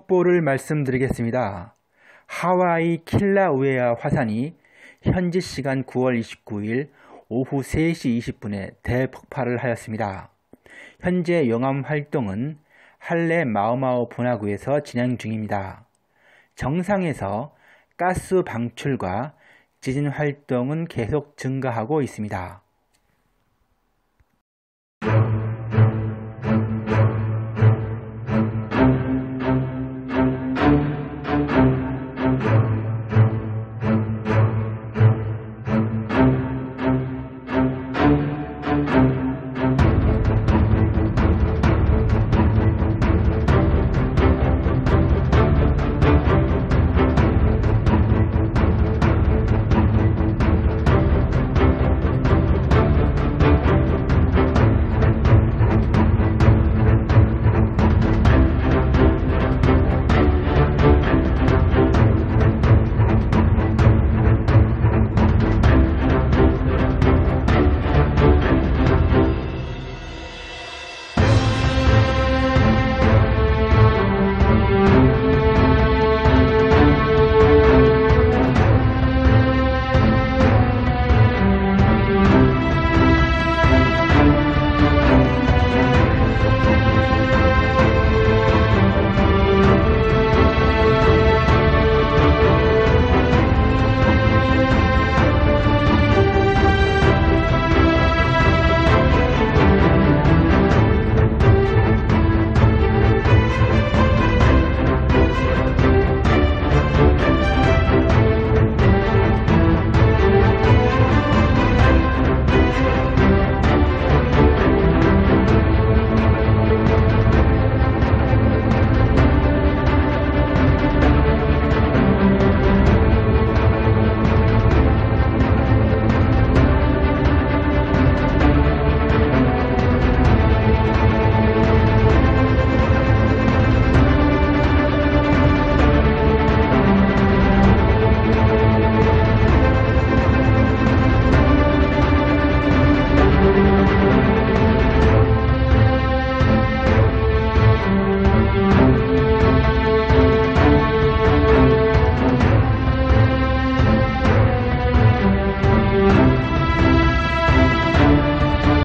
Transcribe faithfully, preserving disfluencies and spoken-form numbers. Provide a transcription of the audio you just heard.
속보를 말씀드리겠습니다. 하와이 킬라우에아 화산이 현지 시간 구월 이십구일 오후 세 시 이십 분에 대폭발을 하였습니다. 현재 용암 활동은 할레 마우마우 분화구에서 진행 중입니다. 정상에서 가스 방출과 지진 활동은 계속 증가하고 있습니다.